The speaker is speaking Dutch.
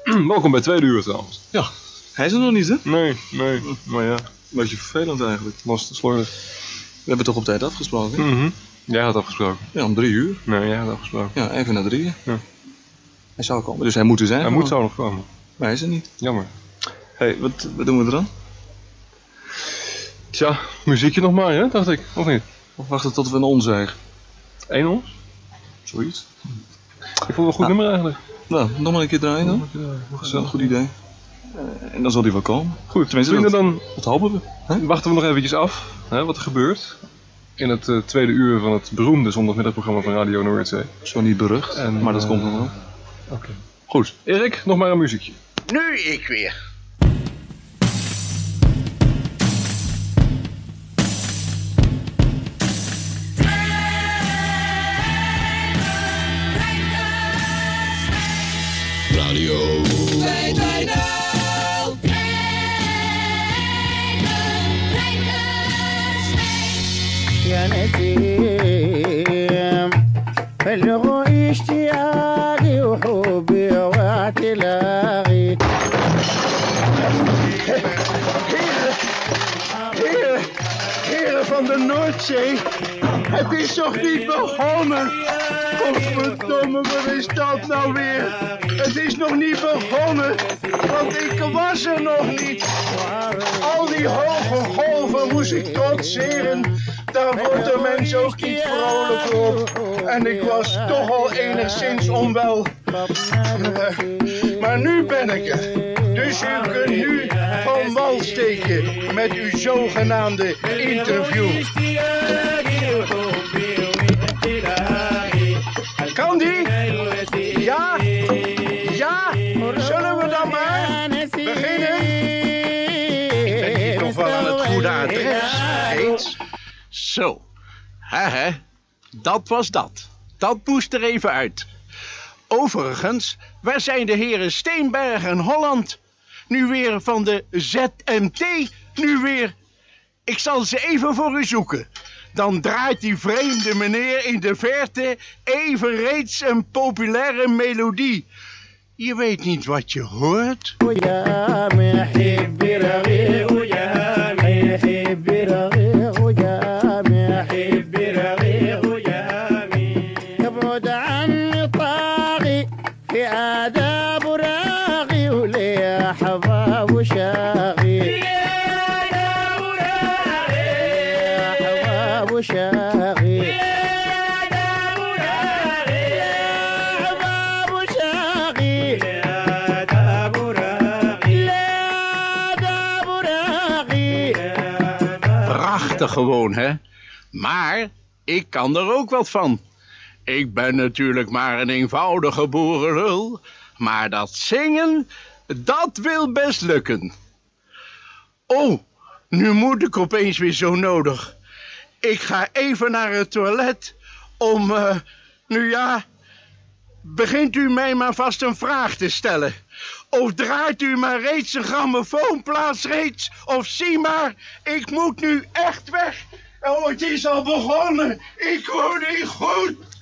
Welkom bij tweede uur trouwens. Ja, hij is er nog niet, hè? Nee, maar ja. Een beetje vervelend eigenlijk. Lastig, slordig. We hebben toch op tijd afgesproken? Jij had afgesproken. Ja, om 3 uur. Nee, jij had afgesproken. Ja, even na 3. Ja. Hij zou komen, dus hij moet er zijn. Hij moet zo nog komen. Maar hij is er niet. Jammer. Hé, wat doen we er dan? Tja, muziekje nog maar, hè, dacht ik. Of niet? Of wachten tot we een ons zeggen? 1 ons? Zoiets. Ik vond het wel een goed nummer eigenlijk. Nou, nog maar een keer draaien dan. Dat is wel een goed idee. En dan zal hij wel komen. Goed, Tenminste, vrienden, dan dat hopen we. Hè? wachten we nog eventjes af hè, wat er gebeurt. In het tweede uur van het beroemde zondagmiddagprogramma van Radio Noordzee. Zo niet berucht, En, maar dat komt nog wel. Oké. Goed, Erik, nog maar een muziekje. Nu ik weer. Radio. يا نسيم بلغوا اشتياقي وحبي واعتلاقي Heren van de Noordzee, het is toch niet begonnen? Godverdomme, wat is dat nou weer? Het is nog niet begonnen, want ik was er nog niet. Al die hoge golven moest ik trotseren, daar wordt de mens ook niet vrolijk op. En ik was toch al enigszins onwel. Maar nu ben ik er. Dus u kunt nu van wal steken met uw zogenaamde interview. Kan die? Ja? Ja? Zullen we dan maar beginnen? Ben ik nog wel aan het goede adres, Heets? Zo, hè, dat was dat. Dat moest er even uit. Overigens, waar zijn de heren Steenberg en Holland? Nu weer van de ZMT, nu weer... Ik zal ze even voor u zoeken. Dan draait die vreemde meneer in de verte evenreeds een populaire melodie. Je weet niet wat je hoort. Prachtig gewoon, hè? Maar ik kan er ook wat van. Ik ben natuurlijk maar een eenvoudige boerenlul. Maar dat zingen, dat wil best lukken. Oh, nu moet ik opeens weer zo nodig. Ik ga even naar het toilet om, nu ja... Begint u mij maar vast een vraag te stellen. Of draait u maar reeds een grammofoonplaats reeds. Of zie maar, ik moet nu echt weg. Oh, het is al begonnen. Ik word niet goed.